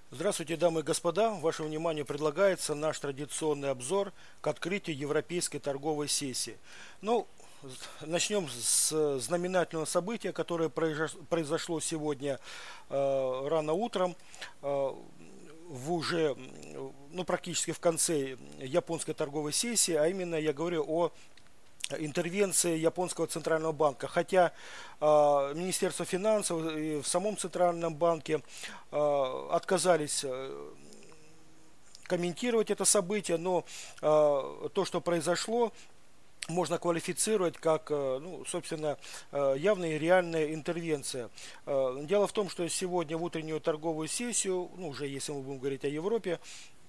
Здравствуйте, дамы и господа! Вашему вниманию предлагается наш традиционный обзор к открытию Европейской торговой сессии. Ну, начнем с знаменательного события, которое произошло сегодня рано утром, в уже, ну, практически в конце японской торговой сессии, а именно я говорю о интервенции японского центрального банка. Хотя Министерство финансов и в самом центральном банке отказались комментировать это событие, но то, что произошло, можно квалифицировать как, ну, собственно, явная и реальная интервенция. Дело в том, что сегодня в утреннюю торговую сессию, ну, уже если мы будем говорить о Европе,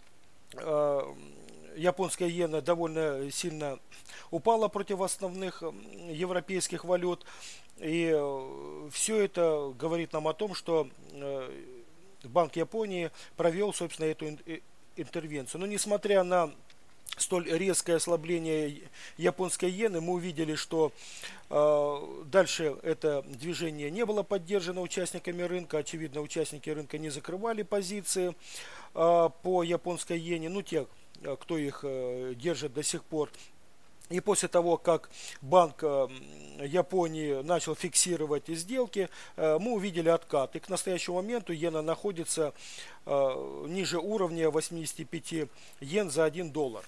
японская иена довольно сильно упала против основных европейских валют. И все это говорит нам о том, что Банк Японии провел, собственно, эту интервенцию. Но несмотря на столь резкое ослабление японской иены, мы увидели, что дальше это движение не было поддержано участниками рынка. Очевидно, участники рынка не закрывали позиции по японской иене, ну те, кто их держит до сих пор. И после того, как Банк Японии начал фиксировать сделки, мы увидели откат. И к настоящему моменту иена находится ниже уровня 85 йен за 1 доллар.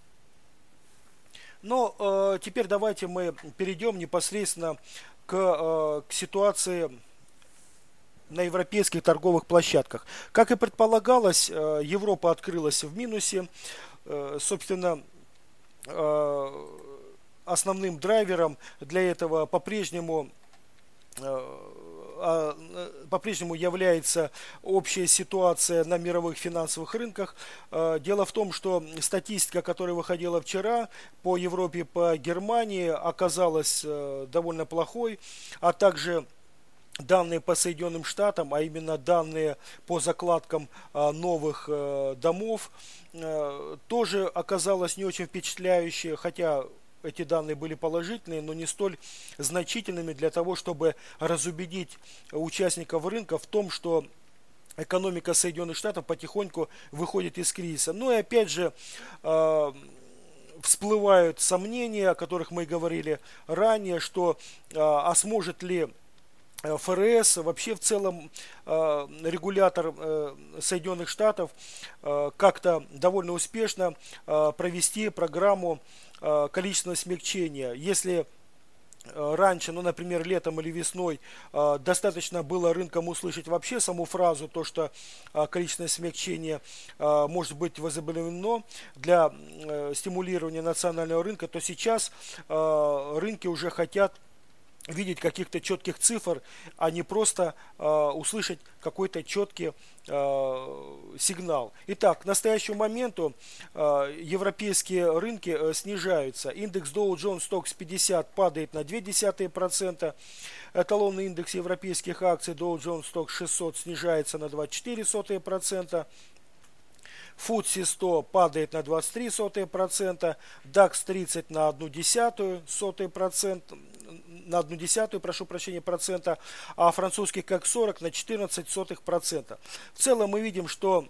Но теперь давайте мы перейдем непосредственно к ситуации на европейских торговых площадках. Как и предполагалось, Европа открылась в минусе. Собственно, основным драйвером для этого по-прежнему является общая ситуация на мировых финансовых рынках. Дело в том, что статистика, которая выходила вчера по Европе, по Германии, оказалась довольно плохой, а также данные по Соединенным Штатам, а именно данные по закладкам новых домов, тоже оказалось не очень впечатляющие, хотя эти данные были положительные, но не столь значительными для того, чтобы разубедить участников рынка в том, что экономика Соединенных Штатов потихоньку выходит из кризиса. Ну и опять же, всплывают сомнения, о которых мы говорили ранее, что сможет ли ФРС, вообще в целом регулятор Соединенных Штатов как-то довольно успешно провести программу количественного смягчения. Если раньше, ну, например, летом или весной, достаточно было рынкам услышать вообще саму фразу, то, что количественное смягчение может быть возобновлено для стимулирования национального рынка, то сейчас рынки уже хотят видеть каких-то четких цифр, а не просто услышать какой-то четкий сигнал. Итак, к настоящему моменту европейские рынки снижаются. Индекс Dow Jones Stocks 50 падает на 0,2%. Эталонный индекс европейских акций Dow Jones Stocks 600 снижается на 0,24%. FTSE 100 падает на 23%, DAX 30 на 0,1%, прошу прощения, процента, а французский CAC 40 на 0,14%. В целом мы видим, что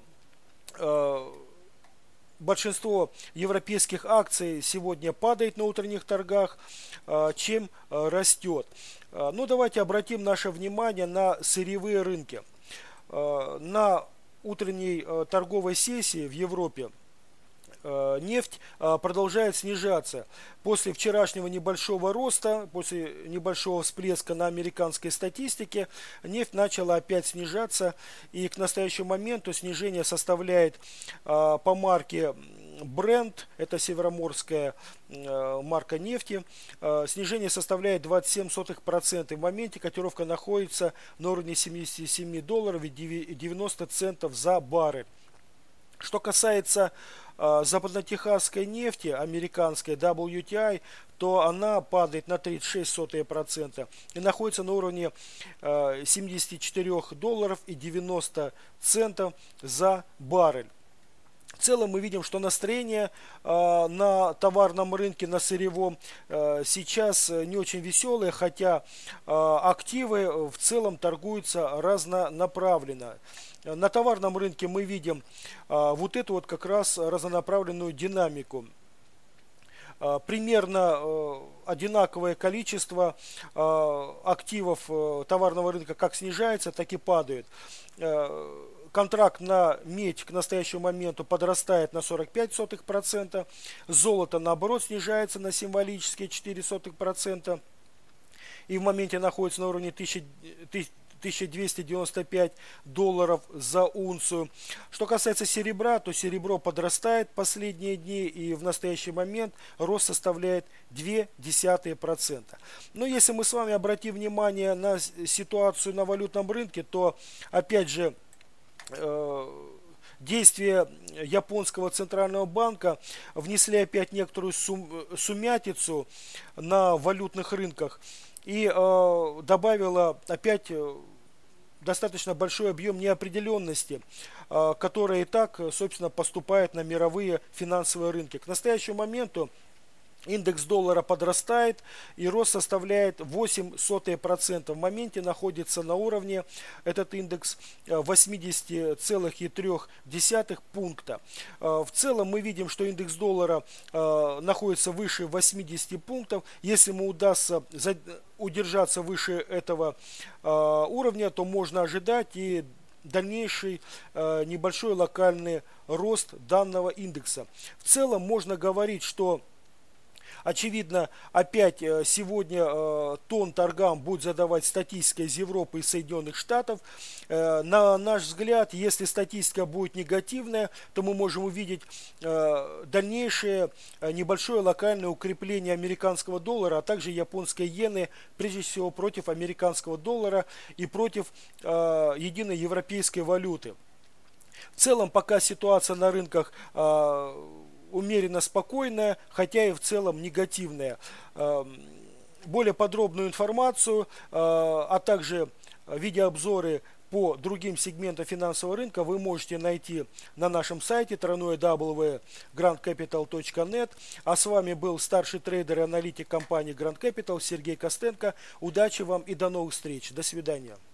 большинство европейских акций сегодня падает на утренних торгах, чем растет. Но давайте обратим наше внимание на сырьевые рынки. На утренней торговой сессии в Европе нефть продолжает снижаться. После вчерашнего небольшого роста, после небольшого всплеска на американской статистике, нефть начала опять снижаться. И к настоящему моменту снижение составляет по марке Brent, это североморская марка нефти, снижение составляет 0,27%. В моменте котировка находится на уровне 77 долларов и 90 центов за баррель. Что касается западнотехасской нефти, американской WTI, то она падает на 36% и находится на уровне 74 долларов и 90 центов за баррель. В целом мы видим, что настроение на товарном рынке, на сырьевом сейчас не очень веселое, хотя активы в целом торгуются разнонаправленно. На товарном рынке мы видим вот эту вот как раз разнонаправленную динамику. Примерно одинаковое количество активов товарного рынка как снижается, так и падает. Контракт на медь к настоящему моменту подрастает на 0,45%, золото наоборот снижается на символические 0,04%, и в моменте находится на уровне 1295 долларов за унцию. Что касается серебра, то серебро подрастает последние дни, и в настоящий момент рост составляет 0,2%. Но если мы с вами обратим внимание на ситуацию на валютном рынке, то опять же действия японского центрального банка внесли опять некоторую сумятицу на валютных рынках и добавила опять достаточно большой объем неопределенности, которая и так, собственно, поступает на мировые финансовые рынки. К настоящему моменту индекс доллара подрастает, и рост составляет 0,08%. В моменте находится на уровне этот индекс 80,3 пункта. В целом мы видим, что индекс доллара находится выше 80 пунктов. Если ему удастся удержаться выше этого уровня, то можно ожидать и дальнейший небольшой локальный рост данного индекса. В целом можно говорить, что очевидно, опять сегодня тон торгам будет задавать статистика из Европы и Соединенных Штатов. На наш взгляд, если статистика будет негативная, то мы можем увидеть дальнейшее небольшое локальное укрепление американского доллара, а также японской иены, прежде всего против американского доллара и против единой европейской валюты. В целом, пока ситуация на рынках умеренно спокойная, хотя и в целом негативная. Более подробную информацию, а также видеообзоры по другим сегментам финансового рынка вы можете найти на нашем сайте www.grandcapital.net. А с вами был старший трейдер и аналитик компании Grand Capital Сергей Костенко. Удачи вам и до новых встреч. До свидания.